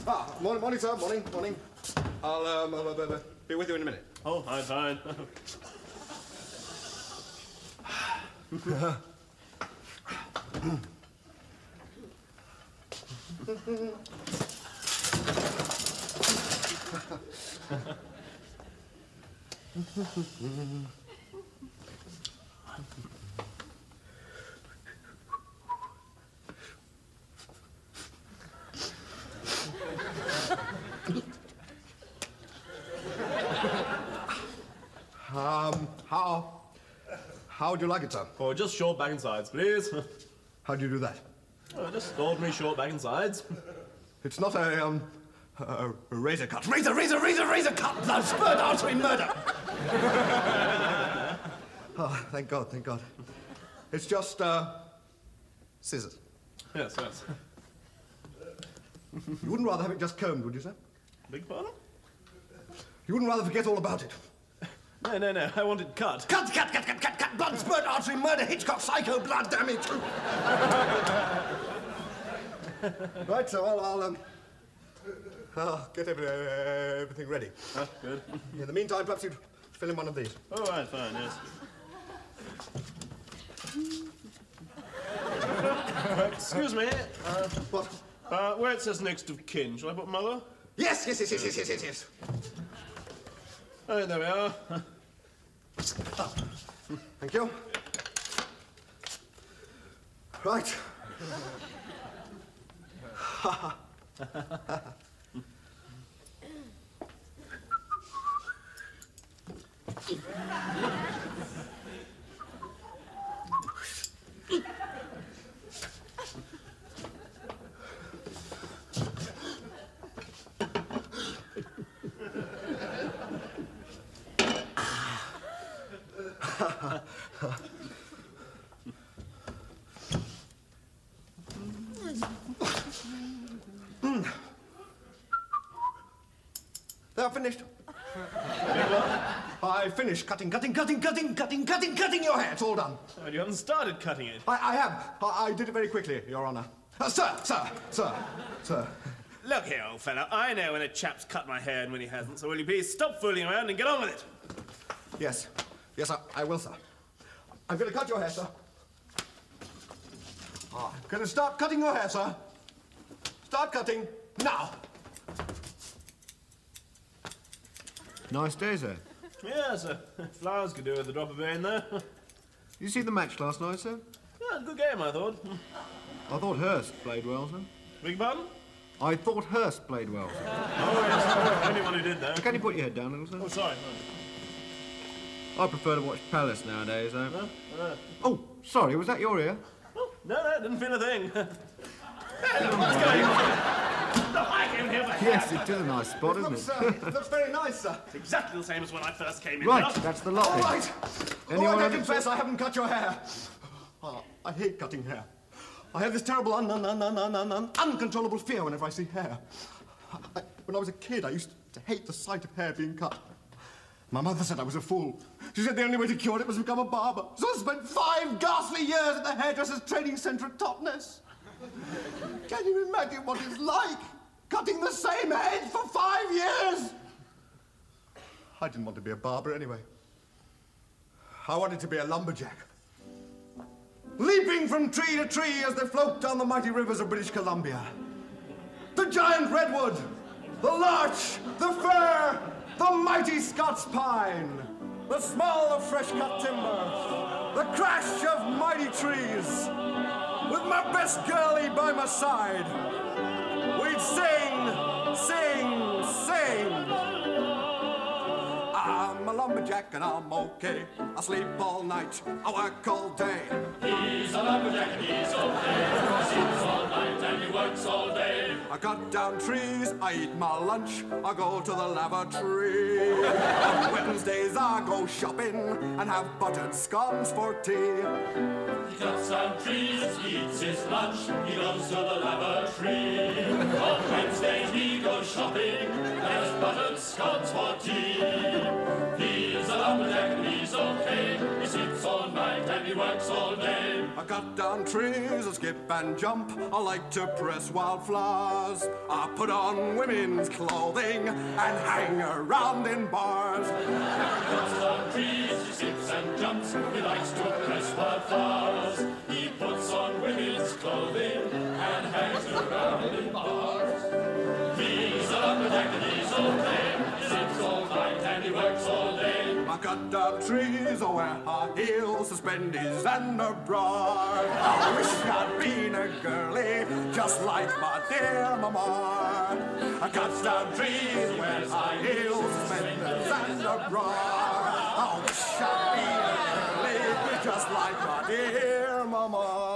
Morning, sir. Morning. I'll be with you in a minute. Oh, fine. How would you like it, sir? Oh, just short back and sides, please. How do you do that? Oh, just ordinary short back and sides. It's not a razor cut. Razor cut! The spurt artery murder! Oh, thank God. It's just, scissors. Yes. You wouldn't rather have it just combed, would you, sir? Big pardon? You wouldn't rather forget all about it? No, I want it cut. Cut! Blood, spurt, artery, murder, Hitchcock, psycho, blood, damage! Right, so I'll get everything ready. Oh, good. In the meantime, perhaps you'd fill in one of these. All right, fine, yes. Excuse me. What? Where it says next of kin, shall I put mother? Yes. Oh, there we are. Thank you. Right. They're finished. I finished cutting your hair. It's all done. Oh, you haven't started cutting it. I have. I did it very quickly, Your Honour. Sir. Look here, old fella. I know when a chap's cut my hair and when he hasn't, so will you please stop fooling around and get on with it? Yes, I will, sir. I'm going to cut your hair, sir. I'm going to start cutting your hair, sir. Start cutting now. Nice day, sir. Yes, flowers could do with a drop of rain there. You see the match last night, sir? Yeah, good game, I thought. I thought Hurst played well, sir. Beg your pardon? I thought Hurst played well, sir. Oh, yes, only one who did, though. Can you put your head down a little, sir? Oh, sorry. I prefer to watch Palace nowadays, though. Oh, sorry, was that your ear? Oh, no, didn't feel a thing. Hey, look, what's going on? Look, I came here for Yes, it is a nice spot, isn't it? Looks very nice, sir. It's exactly the same as when I first came in. Right, that's the lot. All right. Anyone I have confess I haven't cut your hair. I hate cutting hair. I have this terrible uncontrollable fear whenever I see hair. When I was a kid, I used to hate the sight of hair being cut. My mother said I was a fool. She said the only way to cure it was to become a barber. So I spent 5 ghastly years at the hairdresser's training centre at Totnes. Can you imagine what it's like? Cutting the same head for 5 years? I didn't want to be a barber anyway. I wanted to be a lumberjack. Leaping from tree to tree as they float down the mighty rivers of British Columbia. The giant redwood, the larch, the fir, the mighty Scots pine, the smell of fresh-cut timber, the crash of mighty trees. With my best girlie by my side, we'd sing. I'm a lumberjack and I'm okay. I sleep all night, I work all day. He's a lumberjack and he's okay. He sleeps all night and he works all day. I cut down trees, I eat my lunch, I go to the lavatory. On Wednesdays I go shopping and have buttered scones for tea. He cuts down trees, he eats his lunch, he goes to the lavatory. On Wednesdays he goes shopping and has buttered scones for tea. He's a a lumberjack and he's okay. He sleeps all night and he works all day. I cut down trees, I skip and jump. I like to press wildflowers. I put on women's clothing and hang around in bars. Cuts down trees, he skips and jumps. He likes to press wildflowers. He puts on women's clothing and hangs around in bars. He's a lumberjack and he's okay. He sleeps all night and he works all day. I cut down trees, I wear high heels, suspenders and a bra. I wish I'd been a girlie, just like my dear mama. I cut down trees, wear high heels, suspenders and a bra. I wish I'd been a girlie, just like my dear mama.